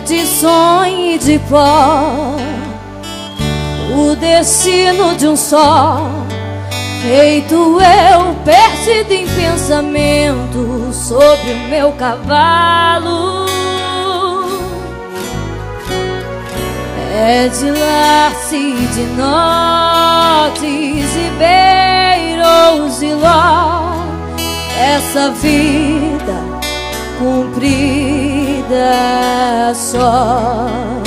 de sonho e de pó, o destino de um só, feito eu, perdido em pensamento sobre o meu cavalo. É de laço de nortes, ribeiros e ló, essa vida cumprida só.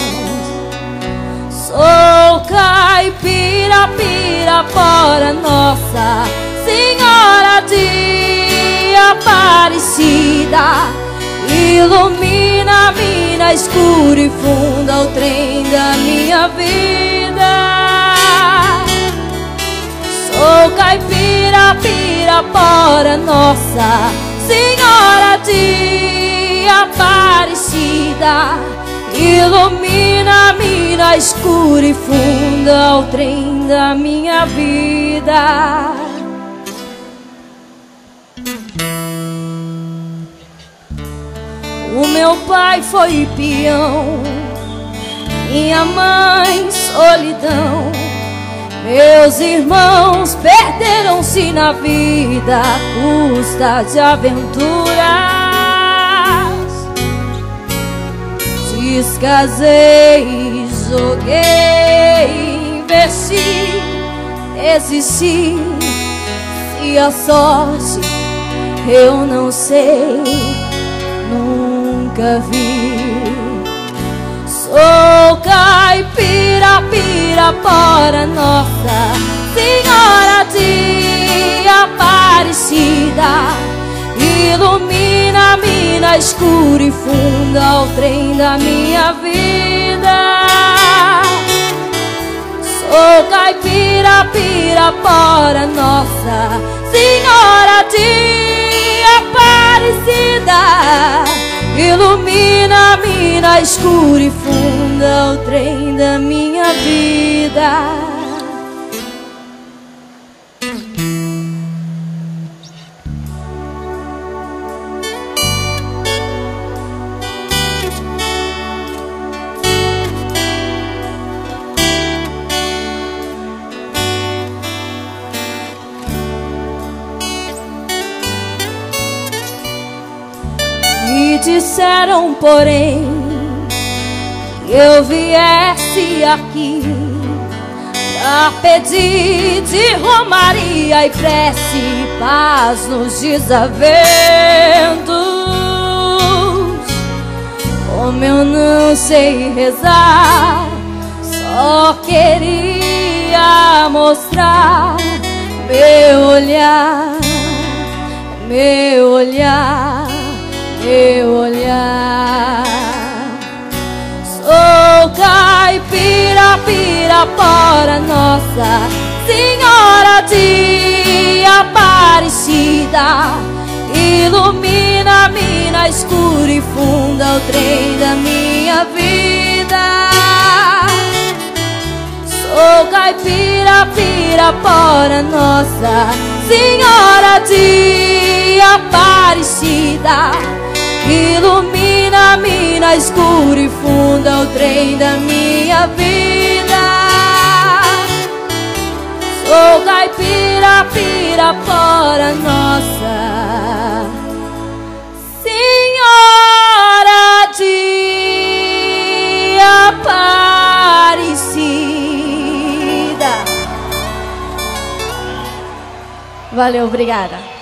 Sou caipira, pirapora, Nossa Senhora de Aparecida, ilumina a mina escura e funda o trem da minha vida. Sou caipira, pirapora, Nossa Senhora de Aparecida, ilumina a mina escura e funda o trem da minha vida. O meu pai foi peão, minha mãe solidão, meus irmãos perderam-se na vida à custa de aventuras. Descasei, joguei, investi, desisti. Se a sorte eu não sei, nunca vi. Sou caipira, pirapora, Nossa Senhora de Aparecida, ilumina a mina escura e funda o trem da minha vida. Sou caipira, pirapora, Nossa Senhora de Aparecida, ilumina a mina escura e funda o trem da minha vida. Me disseram, porém, que eu viesse aqui pra pedir de romaria e prece, paz nos desaventos. Como eu não sei rezar, só queria mostrar meu olhar, meu olhar, meu olhar. Sou caipira, pirapora, Nossa Senhora de Aparecida, ilumina a mina escura e funda o trem da minha vida. Sou caipira, pirapora, Nossa Senhora de Aparecida, ilumina a mina escura e funda o trem da minha vida. Sou caipira, pirapora, Nossa Senhora de Aparecida. Valeu, obrigada.